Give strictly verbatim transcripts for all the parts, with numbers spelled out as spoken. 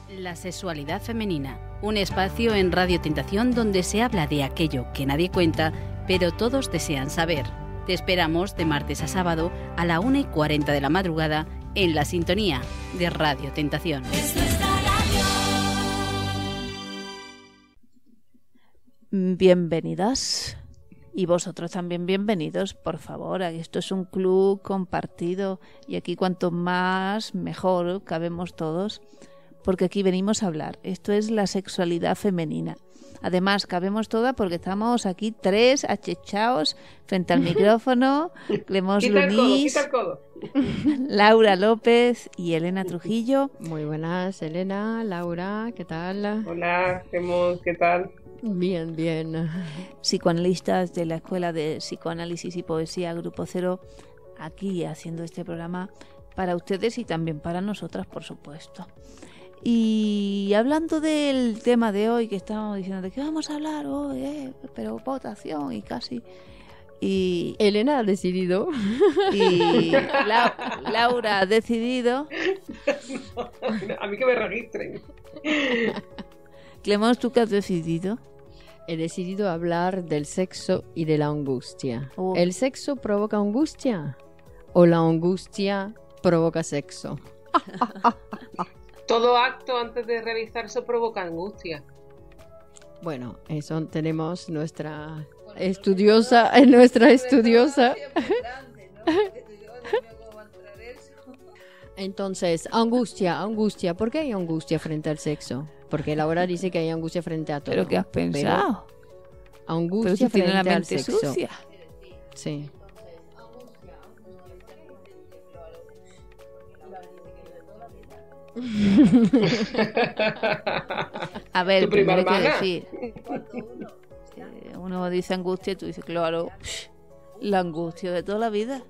La sexualidad femenina, un espacio en Radio Tentación donde se habla de aquello que nadie cuenta, pero todos desean saber. Te esperamos de martes a sábado a la una y cuarenta de la madrugada en la sintonía de Radio Tentación. Bienvenidas y vosotros también bienvenidos, por favor. Esto es un club compartido y aquí cuanto más mejor cabemos todos, porque aquí venimos a hablar. Esto es la sexualidad femenina. Además, cabemos todas porque estamos aquí tres achechaos frente al micrófono. Clemons Lunís, Laura López y Elena Trujillo. Muy buenas, Elena, Laura, ¿qué tal? Hola, Clemons, ¿qué tal? Bien, bien. Psicoanalistas de la Escuela de Psicoanálisis y Poesía Grupo Cero, aquí haciendo este programa para ustedes y también para nosotras, por supuesto. Y hablando del tema de hoy, que estábamos diciendo de qué vamos a hablar hoy, eh, pero votación y casi. Y Elena ha decidido. Y La, Laura ha decidido. No, a mí que me registren. Clemons, ¿tú qué has decidido? He decidido hablar del sexo y de la angustia. Oh. ¿El sexo provoca angustia? ¿O la angustia provoca sexo? Todo acto antes de realizarse provoca angustia. Bueno, eso tenemos nuestra estudiosa, nuestra estudiosa. Entonces, angustia, angustia. ¿Por qué hay angustia frente al sexo? Porque Laura dice que hay angustia frente a todo. ¿Pero qué has pensado? Pero angustia Pero tiene frente la al mente sexo. sucia. Sí. A ver, ¿Tu prima primero hay que hermana? decir. eh, Uno dice angustia y tú dices, claro, la angustia de toda la vida.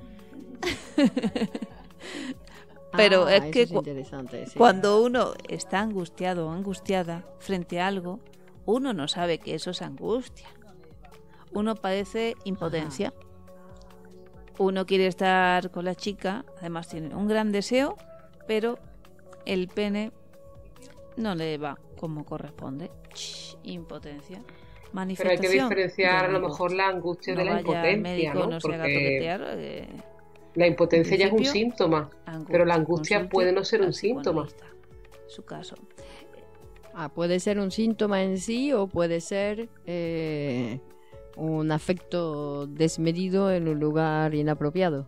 Pero Ah, es eso que es cu- interesante, sí. cuando uno está angustiado o angustiada frente a algo, uno no sabe que eso es angustia. Uno padece impotencia. Uno quiere estar con la chica, además tiene un gran deseo, pero el pene no le va como corresponde. Ch, impotencia. Pero hay que Manifestación diferenciar a de lo la mejor la angustia no de la vaya al impotencia, médico, ¿no? no se haga Porque toquetear. eh, la impotencia en ya es un principio, síntoma, angustia. pero la angustia Consulte puede no ser al un síntoma. psicoanalista. Su caso. Ah, puede ser un síntoma en sí o puede ser eh, un afecto desmedido en un lugar inapropiado.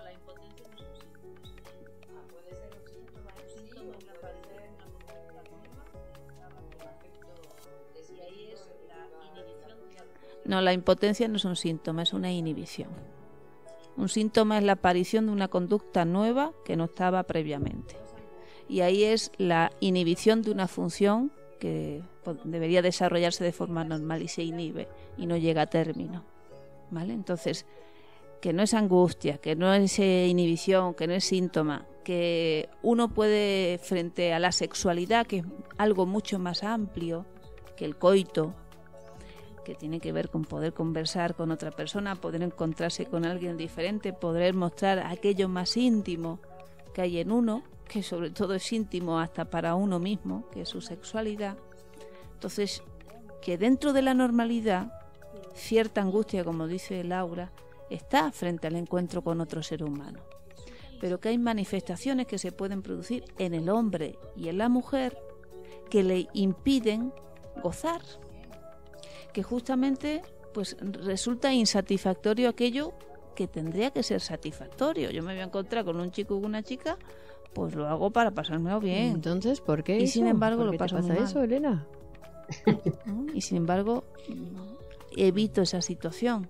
No, la impotencia no es un síntoma, es una inhibición. Un síntoma es la aparición de una conducta nueva que no estaba previamente. Y ahí es la inhibición de una función que pues, debería desarrollarse de forma normal y se inhibe y no llega a término. ¿Vale? Entonces, que no es angustia, que no es eh, inhibición, que no es síntoma, que uno puede, frente a la sexualidad, que es algo mucho más amplio que el coito, que tiene que ver con poder conversar con otra persona, poder encontrarse con alguien diferente, poder mostrar aquello más íntimo que hay en uno, que sobre todo es íntimo hasta para uno mismo, que es su sexualidad. Entonces, que dentro de la normalidad, cierta angustia, como dice Laura, está frente al encuentro con otro ser humano. Pero que hay manifestaciones que se pueden producir en el hombre y en la mujer que le impiden gozar, que justamente pues resulta insatisfactorio aquello que tendría que ser satisfactorio. Yo me voy a encontrar con un chico o una chica, pues lo hago para pasármelo bien. Entonces, ¿por qué Y eso? sin embargo ¿Por lo qué paso te muy pasa mal. eso, Elena? ¿no? Y sin embargo evito esa situación.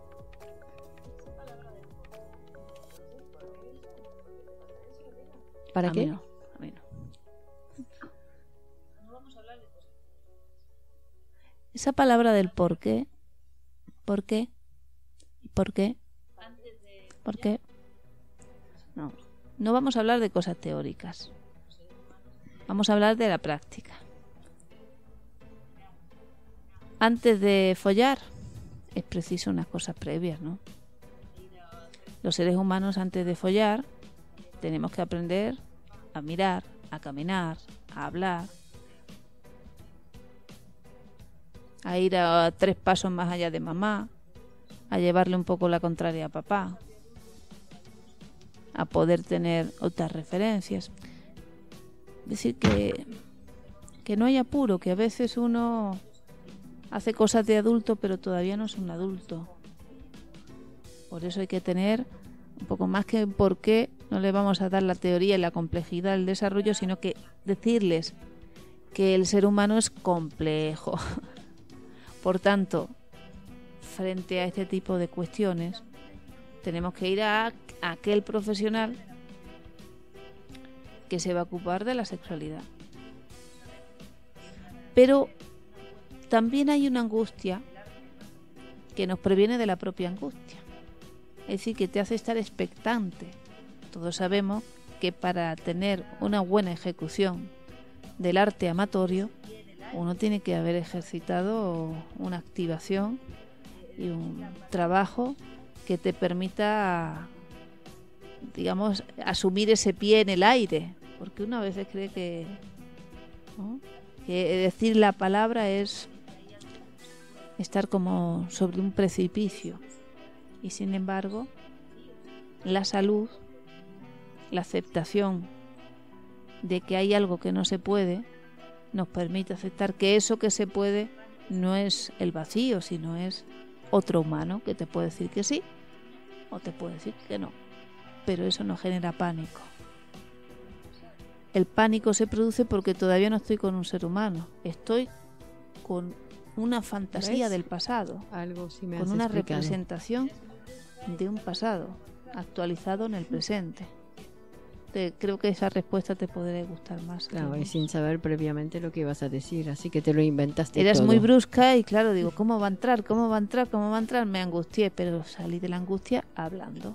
¿Para A qué? mí no, a mí no. Esa palabra del por qué, por qué, por qué, por qué, no, no vamos a hablar de cosas teóricas, vamos a hablar de la práctica. Antes de follar es preciso unas cosas previas, ¿no? Los seres humanos antes de follar tenemos que aprender a mirar, a caminar, a a hablar, a ir a tres pasos más allá de mamá, a llevarle un poco la contraria a papá, a poder tener otras referencias. Es decir, que, que no hay apuro, que a veces uno hace cosas de adulto pero todavía no es un adulto. Por eso hay que tener un poco más que por qué no le vamos a dar la teoría y la complejidad del desarrollo, sino que decirles que el ser humano es complejo. Por tanto, frente a este tipo de cuestiones, tenemos que ir a, a aquel profesional que se va a ocupar de la sexualidad. Pero también hay una angustia que nos previene de la propia angustia. Es decir, que te hace estar expectante. Todos sabemos que para tener una buena ejecución del arte amatorio, uno tiene que haber ejercitado una activación y un trabajo que te permita, digamos, asumir ese pie en el aire. Porque uno a veces cree que, ¿no?, que decir la palabra es estar como sobre un precipicio. Y sin embargo, la salud, la aceptación de que hay algo que no se puede, nos permite aceptar que eso que se puede no es el vacío, sino es otro humano que te puede decir que sí o te puede decir que no. Pero eso no genera pánico. El pánico se produce porque todavía no estoy con un ser humano, estoy con una fantasía ¿Ves? del pasado, Algo sí me con has una explicado. representación de un pasado actualizado en el presente. Te, creo que esa respuesta te podría gustar más. Claro, que- y sin saber previamente lo que ibas a decir, así que te lo inventaste Eras todo. muy brusca y claro, digo, ¿cómo va a entrar? ¿Cómo va a entrar? ¿Cómo va a entrar? Me angustié, pero salí de la angustia hablando.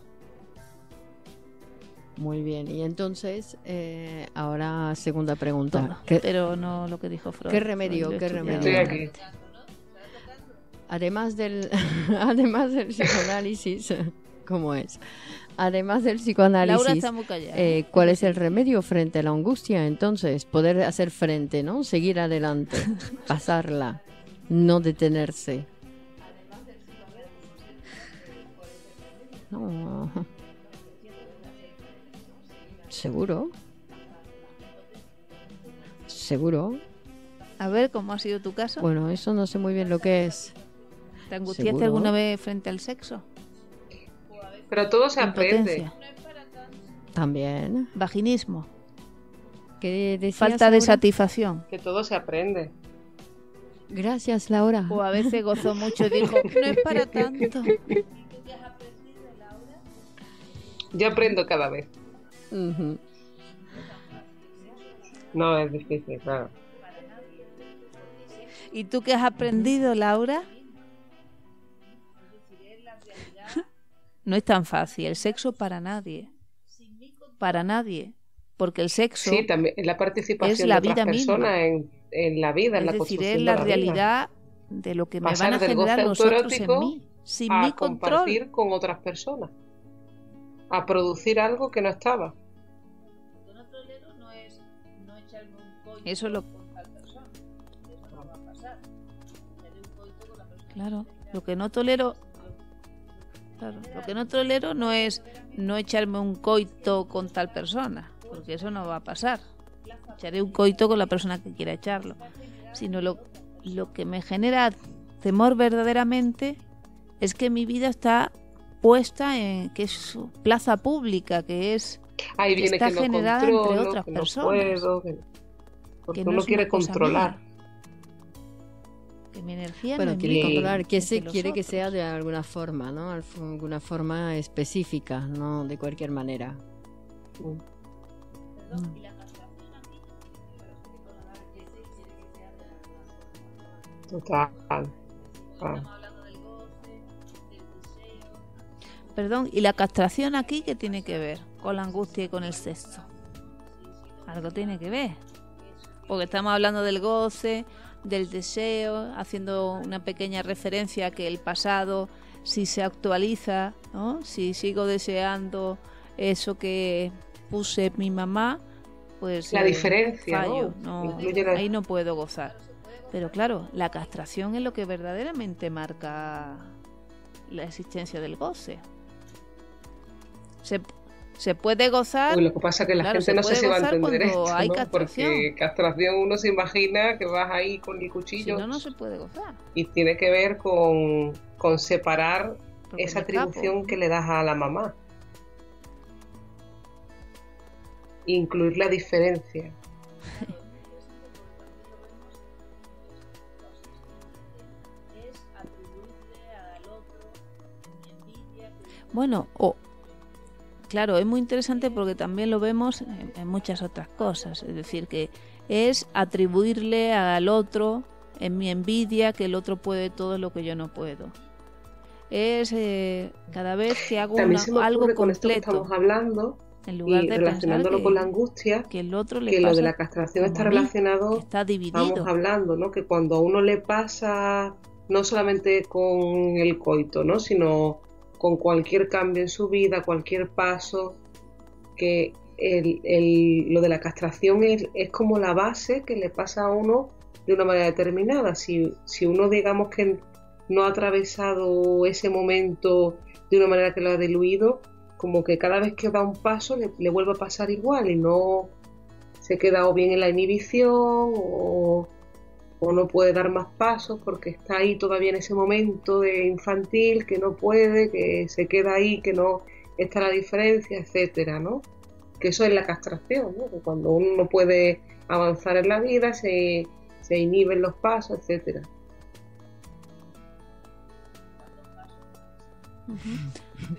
Muy bien, y entonces, eh, ahora segunda pregunta. Todo, ¿Qué, pero no lo que dijo Freud. ¿Qué remedio, Freud lo qué estudiaba remedio? Estoy aquí. Además del, además del psicoanálisis, ¿cómo es? Además del psicoanálisis, Laura está muy callada. eh, ¿cuál es el remedio frente a la angustia? Entonces, poder hacer frente, ¿no? Seguir adelante, pasarla, no detenerse. No. ¿Seguro? ¿Seguro? A ver, ¿cómo ha sido tu caso? Bueno, eso no sé muy bien lo que es. ¿Te angustiaste ¿seguro? alguna vez frente al sexo? Pero todo se aprende. Impotencia, También. vaginismo, ¿Qué decías, falta de Laura? satisfacción. Que todo se aprende. Gracias, Laura. O a veces gozó mucho y dijo, no es para tanto. Yo aprendo cada vez. Ujú. No es difícil, claro. ¿Y tú qué has aprendido, Laura? No es tan fácil. El sexo para nadie. Para nadie. Porque el sexo Sí, también la participación es la de otras vida misma. personas en, en la vida, en es la decir, construcción es de la la vida. realidad de lo que me Pasar van a del generar goce los otros en autoerótico mí. Sin a mi control. compartir con otras personas, a producir algo que no estaba. Eso es lo Claro, lo que no tolero claro, lo que no tolero no es no echarme un coito con tal persona, porque eso no va a pasar. Echaré un coito con la persona que quiera echarlo, sino lo, lo que me genera temor verdaderamente es que mi vida está puesta en que es plaza pública, que es Ahí que viene está que no generada controlo, entre otras que no personas. puedo, que- porque Que no uno es quiere una cosa controlar. mía. Que mi energía Bueno, no es quiere mía, controlar, que es se de los quiere que otros. sea de alguna forma, ¿no? Al- alguna forma específica, no de cualquier manera. Total. Ah. Perdón, ¿y la castración aquí qué tiene que ver con la angustia y con el sexo? Algo tiene que ver. Porque estamos hablando del goce, del deseo, haciendo una pequeña referencia a que el pasado, si se actualiza, ¿no? Si sigo deseando eso que puse mi mamá, pues la eh, diferencia, fallo, ¿no? no, Incluye la- ahí no puedo gozar. Pero claro, la castración es lo que verdaderamente marca la existencia del goce. Se, se puede gozar. Uy, lo que pasa es que la claro, gente se no sé puede si va a gozar entender cuando esto, hay ¿no? castración. Porque castración uno se imagina que vas ahí con el Si cuchillo no, no se puede gozar. y tiene que ver con, con separar Porque esa me escapo. atribución que le das a la mamá. Incluir la diferencia. Bueno, o claro, es muy interesante porque también lo vemos en, en muchas otras cosas. Es decir, que es atribuirle al otro en mi envidia que el otro puede todo lo que yo no puedo. Es eh, cada vez que hago También una, se me ocurre algo con esto que completo, estamos hablando en lugar y de relacionándolo pensar con que, la angustia, que el otro le que pasa lo de la castración como está a mí, relacionado, que está dividido. estamos hablando, ¿no? Que cuando a uno le pasa, no solamente con el coito, ¿no? Sino con cualquier cambio en su vida, cualquier paso, que el, el, lo de la castración es, es como la base que le pasa a uno de una manera determinada. Si, si uno, digamos, que no ha atravesado ese momento de una manera que lo ha diluido, como que cada vez que da un paso le, le vuelve a pasar igual y no se queda o bien en la inhibición o, o no puede dar más pasos porque está ahí todavía en ese momento de infantil que no puede, que se queda ahí, que no está la diferencia, etcétera, ¿no? Que eso es la castración, ¿no? Que cuando uno no puede avanzar en la vida se, se inhiben los pasos, etcétera. Uh-huh.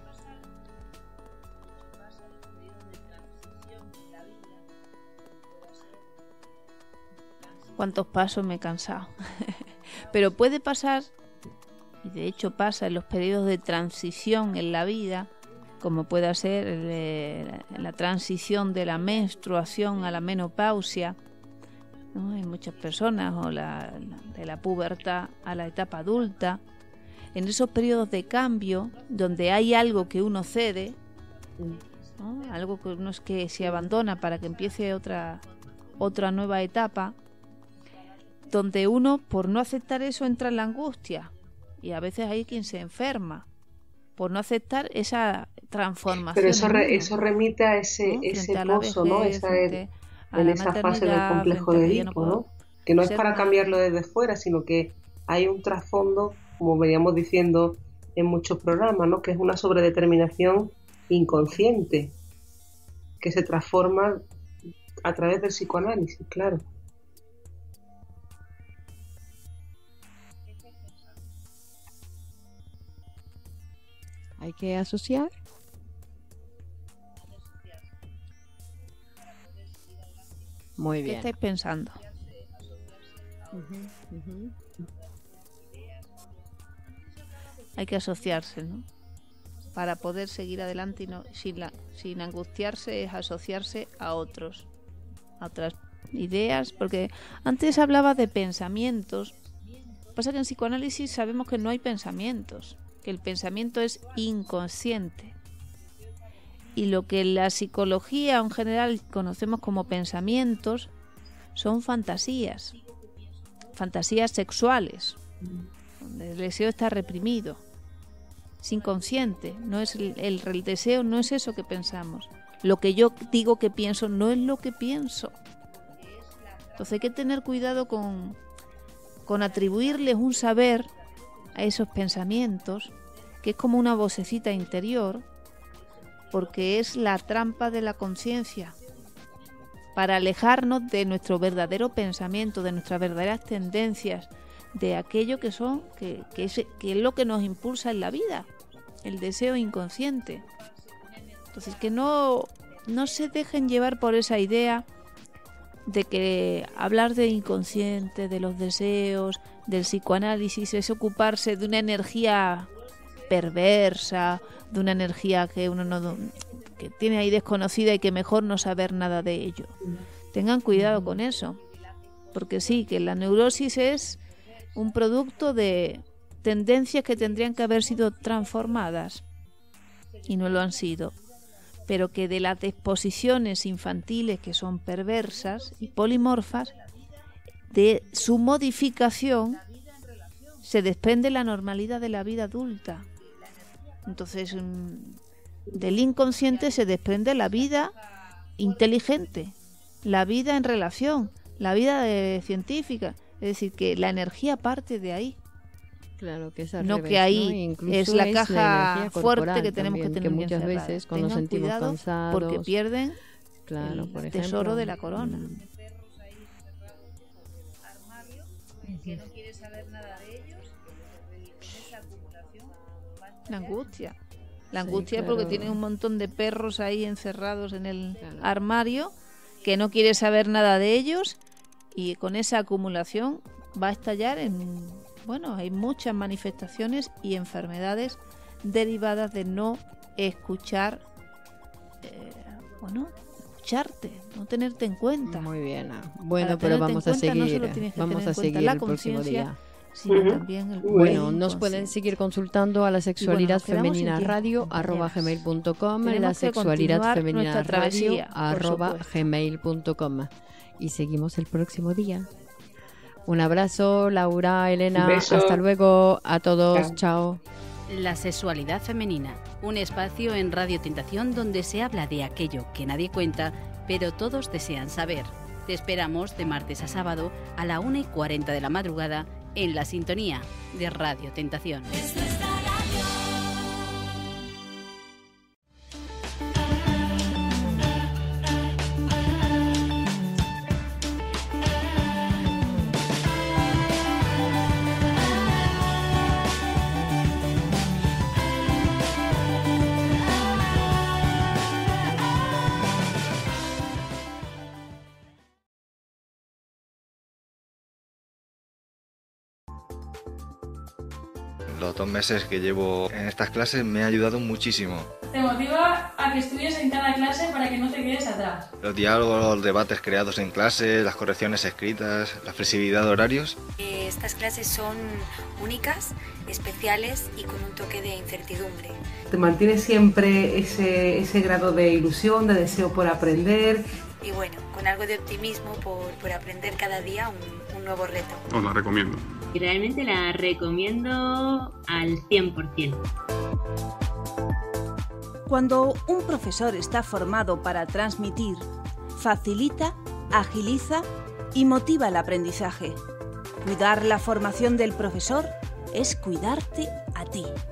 ¿Cuántos pasos me he cansado? Pero puede pasar, y de hecho pasa en los periodos de transición en la vida, como pueda ser eh, la transición de la menstruación a la menopausia, ¿no? Hay muchas personas, o la, de la pubertad a la etapa adulta. En esos periodos de cambio, donde hay algo que uno cede, ¿no? Algo que uno es que se abandona para que empiece otra, otra nueva etapa, donde uno, por no aceptar eso, entra en la angustia. Y a veces hay quien se enferma por no aceptar esa transformación. Pero eso, en re, uno, eso remite a ese, ¿no? ese a la pozo, vejez, ¿no? Esa, frente a en la esa fase del maternidad, complejo frente a de que ya Edipo, no ¿no? puedo Que no es ser para madre. cambiarlo desde fuera, sino que hay un trasfondo, como veníamos diciendo en muchos programas, ¿no? Que es una sobredeterminación inconsciente que se transforma a través del psicoanálisis, claro. Hay que asociar. Muy ¿Qué bien. estáis pensando? Uh-huh, uh-huh. Hay que asociarse, ¿no? Para poder seguir adelante y no, sin, la, sin angustiarse, es asociarse a otros, a otras ideas, porque antes hablaba de pensamientos. Pasa que en psicoanálisis sabemos que no hay pensamientos, que el pensamiento es inconsciente. Y lo que en la psicología en general conocemos como pensamientos son fantasías, fantasías sexuales, donde el deseo está reprimido, es inconsciente, no es el, el, el deseo no es eso que pensamos. Lo que yo digo que pienso no es lo que pienso. Entonces hay que tener cuidado con, con atribuirles un saber a esos pensamientos, que es como una vocecita interior, porque es la trampa de la conciencia, para alejarnos de nuestro verdadero pensamiento, de nuestras verdaderas tendencias, de aquello que son, que, que, es, que es lo que nos impulsa en la vida, el deseo inconsciente. Entonces que no, no se dejen llevar por esa idea de que hablar de inconsciente, de los deseos, del psicoanálisis es ocuparse de una energía perversa, de una energía que uno no que tiene ahí desconocida y que mejor no saber nada de ello. Tengan cuidado con eso, porque sí, que la neurosis es un producto de tendencias que tendrían que haber sido transformadas y no lo han sido. pero que de las disposiciones infantiles que son perversas y polimorfas, de su modificación se desprende la normalidad de la vida adulta. Entonces, del inconsciente se desprende la vida inteligente, la vida en relación, la vida de científica. Es decir, que la energía parte de ahí. Claro, que es al no revés, que ahí ¿no? es la es caja la fuerte que tenemos también, que tener que muchas bien veces cuando Tengan nos sentimos cuidado cansados, porque pierden claro, el por tesoro ejemplo, de la corona. mm. Que no quiere saber nada de ellos, esa acumulación, la angustia. La angustia sí, claro. Porque tienen un montón de perros ahí encerrados en el claro. armario, que no quiere saber nada de ellos, y con esa acumulación va a estallar en, bueno, hay muchas manifestaciones y enfermedades derivadas de no escuchar, eh, bueno, escucharte, no tenerte en cuenta. Muy bien. Bueno, Para pero tenerte vamos en a cuenta, no seguir, solo tienes que vamos tener a en cuenta seguir la el próximo conciencia, día. sino Ujú. también el Bueno, el nos pueden inconsciente. seguir consultando a la sexualidad nos quedamos sin femenina tiempo, radio arroba compañeras. gmail punto com, Tenemos la que sexualidad continuar femenina nuestra radio travesía, por arroba supuesto. gmail punto com y seguimos el próximo día. Un abrazo, Laura, Elena, Beso. hasta luego a todos, Chao. chao. La sexualidad femenina, un espacio en Radio Tentación donde se habla de aquello que nadie cuenta, pero todos desean saber. Te esperamos de martes a sábado a la una y cuarenta de la madrugada en la sintonía de Radio Tentación. Los dos meses que llevo en estas clases me ha ayudado muchísimo. Te motiva a que estudies en cada clase para que no te quedes atrás. Los diálogos, los debates creados en clase, las correcciones escritas, la flexibilidad de horarios. Eh, Estas clases son únicas, especiales y con un toque de incertidumbre. Te mantiene siempre ese, ese grado de ilusión, de deseo por aprender. Y bueno, con algo de optimismo por, por aprender cada día un, un nuevo reto. Os la recomiendo. Y realmente la recomiendo al cien por ciento. Cuando un profesor está formado para transmitir, facilita, agiliza y motiva el aprendizaje. Cuidar la formación del profesor es cuidarte a ti.